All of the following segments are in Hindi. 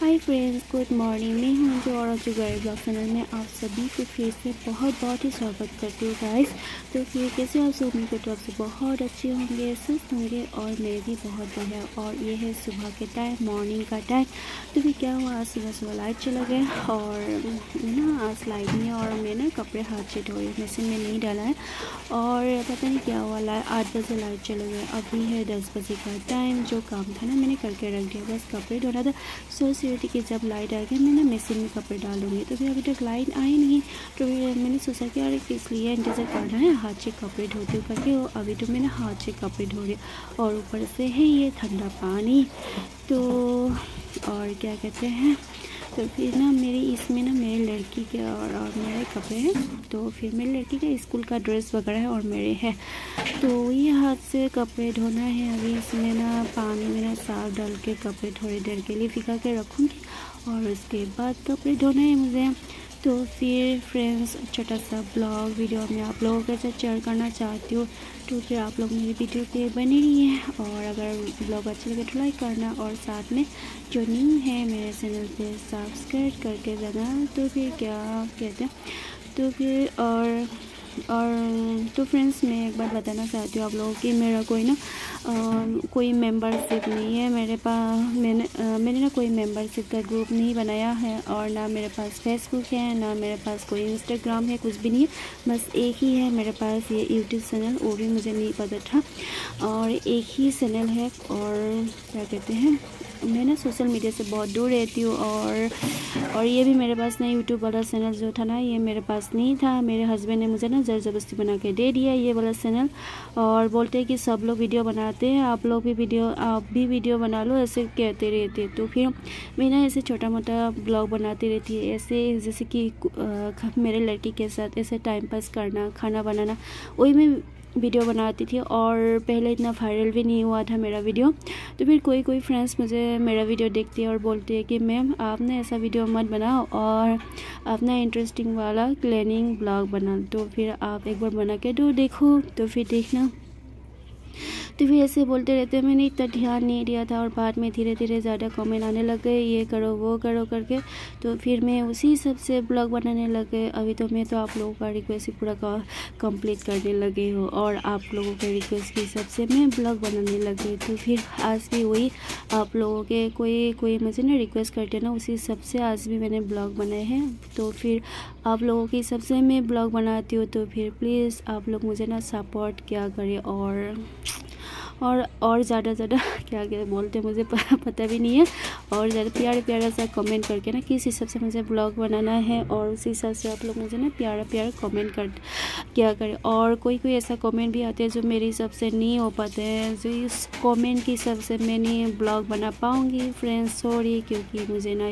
Hi friends, good morning. मैं हूं जो और जुगाड़ ब्लॉग चैनल में आप सभी को फिर से बहुत ही स्वागत करती हूँ गाइस। तो फिर कैसे आप सब उम्मीद करते हो आपसे बहुत अच्छे होंगे, स्वस्थ होंगे और मेरे भी बहुत बढ़िया। और ये है सुबह के टाइम, मॉर्निंग का टाइम। तो फिर क्या हुआ, आज सुबह लाइट चला गया और ना आज लाइट नहीं है और मैं ना कपड़े हाथ से धोए, मशीन में नहीं डाला है। और पता नहीं क्या हुआ, 8 बजे लाइट चला गया। अभी है 10 बजे का टाइम। जो काम था ना मैंने करके रख दिया, बस कपड़े धोना था। सोच रही थी कि जब लाइट आएगी मैं ना मशीन में कपड़े डालूंगी। तो फिर अभी तक लाइट आई नहीं, तो फिर मैंने सोचा कि अरे किस लिए इंतज़ार करना है, हाथ से कपड़े धोती हूँ करके। अभी तो मैंने हाथ से कपड़े धो रही और ऊपर से है ये ठंडा पानी। तो और क्या कहते हैं, तो फिर ना मेरी इसमें ना मेरे लड़की के और मेरे कपड़े हैं। तो फिर मेरी लड़की के स्कूल का ड्रेस वगैरह है और मेरे हैं। तो ये हाथ से कपड़े धोना है। अभी इसमें ना पानी में ना साफ डाल के कपड़े थोड़ी देर के लिए भिगा के रखूँगी और उसके बाद कपड़े धोना है मुझे। तो फिर फ्रेंड्स, छोटा सा ब्लॉग वीडियो मैं आप लोगों के साथ शेयर करना चाहती हूँ। तो फिर आप लोग मेरी वीडियो पे बने रहिए और अगर ब्लॉग अच्छा लगे तो लाइक करना और साथ में जो न्यू है मेरे चैनल पे सब्सक्राइब करके जाना। तो फिर क्या कहते हैं, तो फिर तो फ्रेंड्स, मैं एक बात बताना चाहती हूँ आप लोगों की, मेरा कोई मेंबरशिप नहीं है मेरे पास। मैंने ना कोई मेंबरशिप का ग्रुप नहीं बनाया है और ना मेरे पास फेसबुक है, ना मेरे पास कोई इंस्टाग्राम है, कुछ भी नहीं है। बस एक ही है मेरे पास ये यूट्यूब चैनल, वो भी मुझे नहीं पता था। और एक ही चैनल है। और क्या कहते हैं, मैं ना सोशल मीडिया से बहुत दूर रहती हूँ और ये भी मेरे पास ना यूट्यूब वाला चैनल जो था ना, ये मेरे पास नहीं था। मेरे हस्बैंड ने मुझे ना ज़बरदस्ती बना के दे दिया ये वाला चैनल और बोलते हैं कि सब लोग वीडियो बनाते हैं, आप भी वीडियो बना लो, ऐसे कहते रहते। तो फिर मैं ना ऐसे छोटा मोटा ब्लॉग बनाती रहती है, ऐसे जैसे कि मेरे लड़की के साथ ऐसे टाइम पास करना, खाना बनाना, वही मैं वीडियो बनाती थी। और पहले इतना वायरल भी नहीं हुआ था मेरा वीडियो। तो फिर कोई फ्रेंड्स मुझे मेरा वीडियो देखती है और बोलती है कि मैम आप ना ऐसा वीडियो मत बनाओ और आप ना इंटरेस्टिंग वाला क्लीनिंग ब्लॉग बना। तो फिर आप एक बार बना के देखो, तो फिर देखना। तो फिर ऐसे बोलते रहते हैं, मैंने इतना ध्यान नहीं दिया था और बाद में धीरे धीरे ज़्यादा कमेंट आने लग गए, ये करो वो करो करके। तो फिर मैं उसी सब से ब्लॉग बनाने लग गए। अभी तो मैं तो आप लोगों का रिक्वेस्ट पूरा कंप्लीट करने लगी हूँ और आप लोगों के रिक्वेस्ट की हिसाब से मैं ब्लॉग बनाने लग गई। तो फिर आज भी वही आप लोगों के कोई मुझे ना रिक्वेस्ट करते ना, उसी हिसाब से आज भी मैंने ब्लॉग बनाए हैं। तो फिर आप लोगों की हिसाब से मैं ब्लॉग बनाती हूँ। तो फिर प्लीज़ आप लोग मुझे ना सपोर्ट क्या करें और ज़्यादा क्या बोलते हैं मुझे पता भी नहीं है। और ज़्यादा प्यारा सा कमेंट करके ना किस हिसाब से मुझे ब्लॉग बनाना है और उसी हिसाब से आप लोग मुझे ना प्यारा कमेंट क्या करें। और कोई ऐसा कमेंट भी आते हैं जो मेरे हिसाब से नहीं हो पाते हैं, जो इस कमेंट के हिसाब से मैं नहीं ब्लॉग बना पाऊँगी फ्रेंड्स, सॉरी। क्योंकि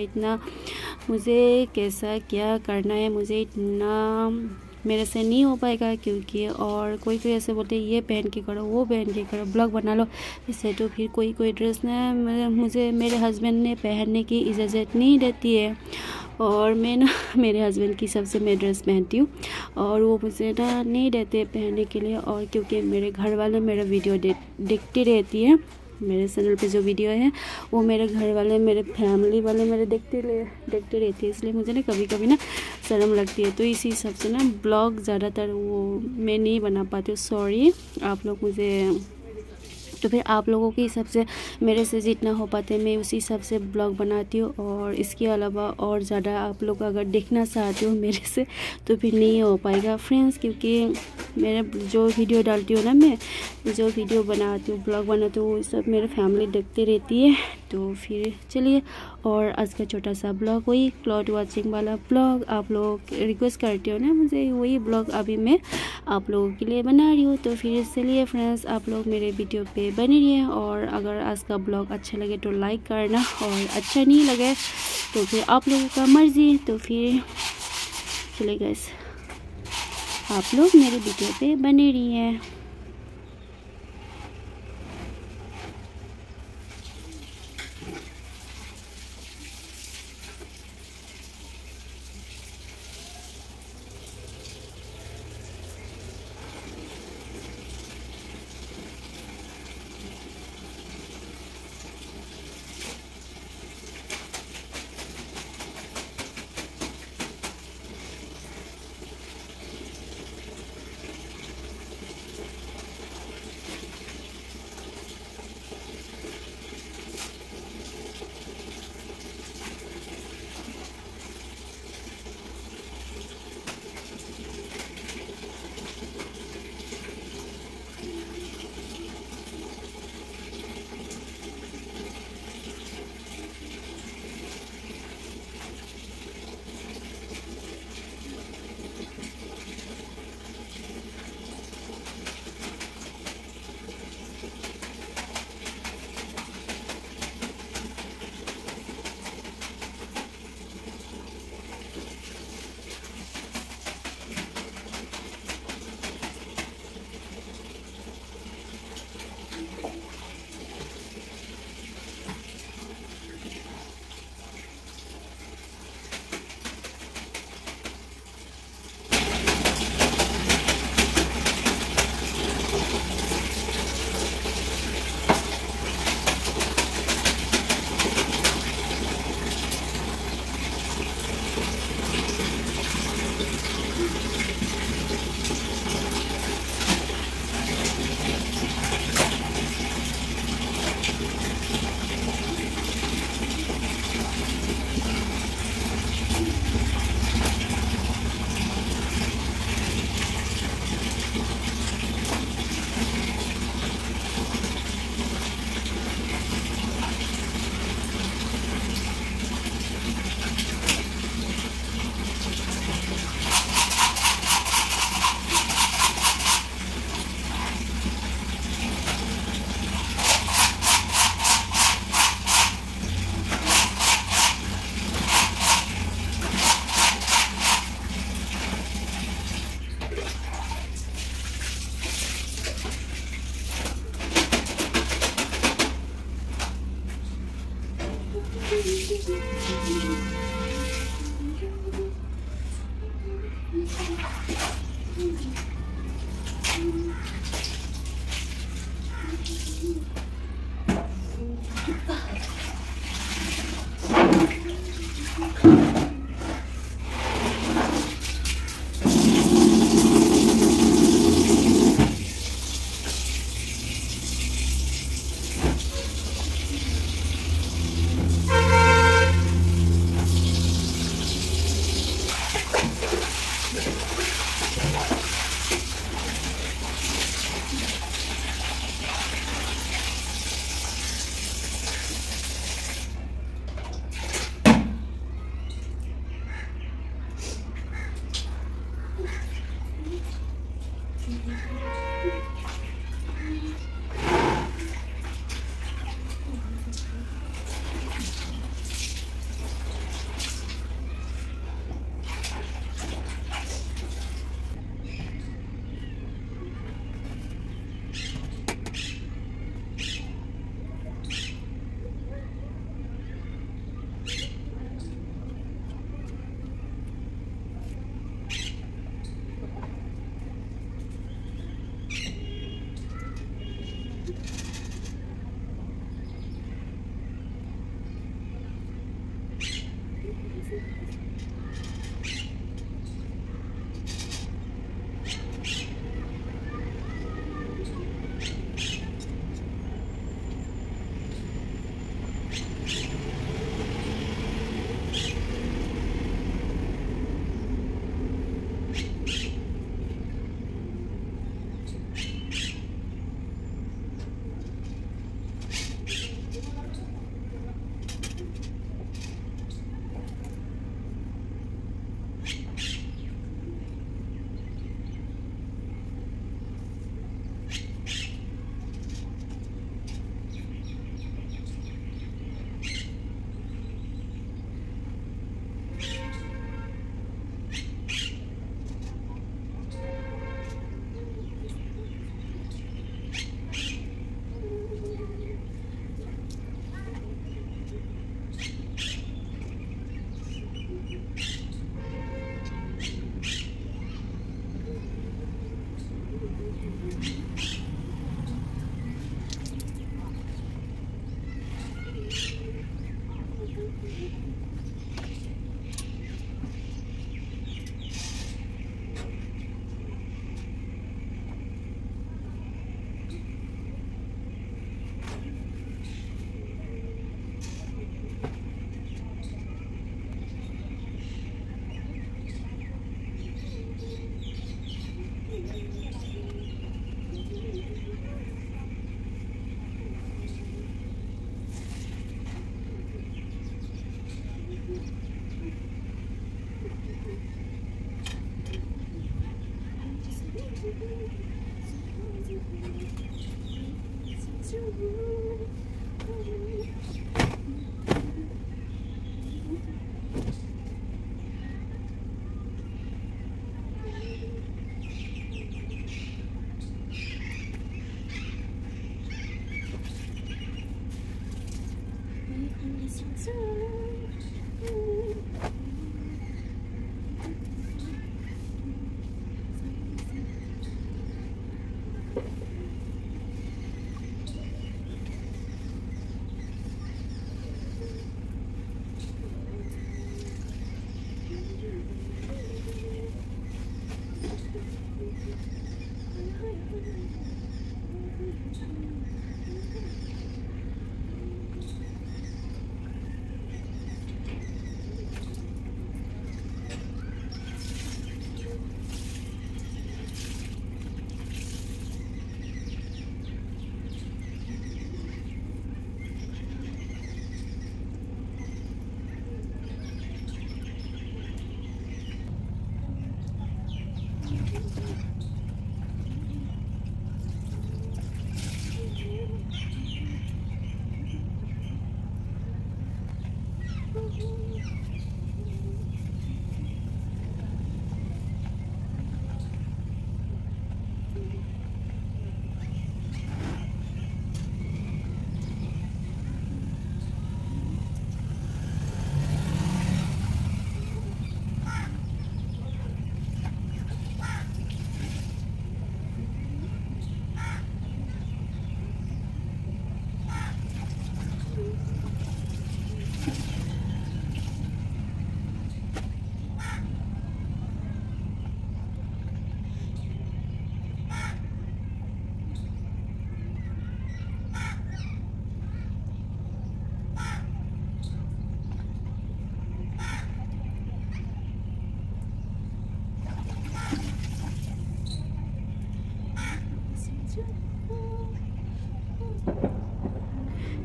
मुझे कैसा क्या करना है, मुझे इतना मेरे से नहीं हो पाएगा। क्योंकि और कोई ऐसे बोलते हैं ये पहन के करो, वो पहन के करो, ब्लॉग बना लो इससे। तो फिर कोई ड्रेस ना मुझे मेरे हस्बैंड ने पहनने की इजाज़त नहीं देती है और मैं ना मेरे हस्बैंड की सबसे मैं ड्रेस पहनती हूँ और वो मुझे ना नहीं देते पहनने के लिए। और क्योंकि मेरे घर वाले मेरा वीडियो देखती रहती है, मेरे चैनल पे जो वीडियो है वो मेरे घर वाले, मेरे फैमिली वाले मेरे देखते रहती है, इसलिए मुझे ना कभी ना शर्म लगती है। तो इसी हिसाब से ना ब्लॉग ज़्यादातर वो मैं नहीं बना पाती हूँ, सॉरी आप लोग मुझे। तो फिर आप लोगों के हिसाब से मेरे से जितना हो पाते मैं उसी हिसाब से ब्लॉग बनाती हूँ। और इसके अलावा और ज़्यादा आप लोग अगर देखना चाहते हो मेरे से तो फिर नहीं हो पाएगा फ्रेंड्स। क्योंकि मेरे जो वीडियो डालती हूँ ना, मैं जो वीडियो बनाती हूँ, ब्लॉग बनाती हूँ, वो सब मेरे फैमिली देखते रहती है। तो फिर चलिए, और आज का छोटा सा ब्लॉग वही क्लाउड वॉचिंग वाला ब्लॉग आप लोग रिक्वेस्ट करते हो ना मुझे, वही ब्लॉग अभी मैं आप लोगों के लिए बना रही हूँ। तो फिर चलिए फ्रेंड्स, आप लोग मेरे वीडियो पे बने रहिए और अगर आज का ब्लॉग अच्छा लगे तो लाइक करना और अच्छा नहीं लगे तो फिर आप लोगों का मर्जी। तो फिर चलिए गाइस, आप लोग मेरे वीडियो पे बने रहिए।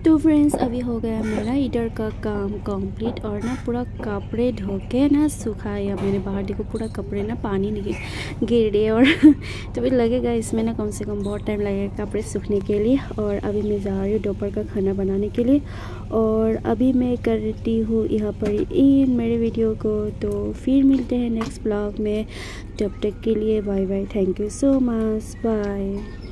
तो फ्रेंड्स अभी हो गया मेरा इधर का काम कंप्लीट और ना पूरा कपड़े धो के ना सुखाया मैंने। बाहर देखो पूरा कपड़े ना पानी नहीं गिर रहे और तो भी लगेगा इसमें ना कम से कम बहुत टाइम लगेगा कपड़े सूखने के लिए। और अभी मैं जा रही हूँ दोपहर का खाना बनाने के लिए और अभी मैं करती हूँ यहाँ पर इन मेरे वीडियो को। तो फिर मिलते हैं नेक्स्ट ब्लॉग में, तब तक के लिए bye bye, thank you so much, bye.